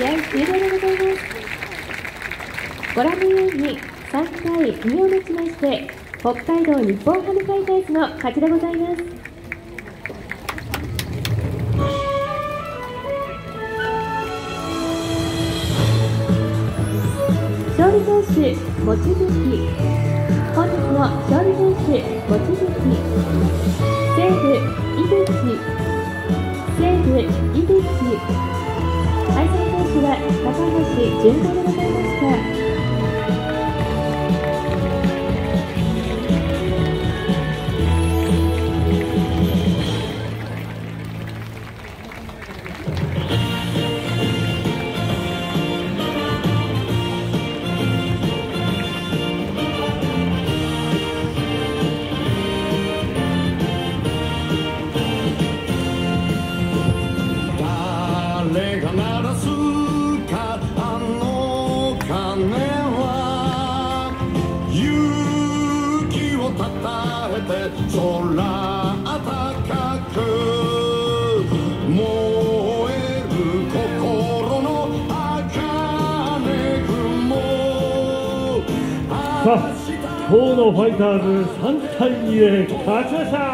試合終了でございます。ご覧のように3対2をもちまして北海道日本ハムファイターズの勝ちでございます。勝利投手望月、本日の勝利投手望月、西武井口、西武井口、対戦投手は高橋純子でございました。 誰が鳴らすかあの鐘は勇気をたたえて空高く燃える心の茜雲。 さあ、今日のファイターズ3対2で勝ちました。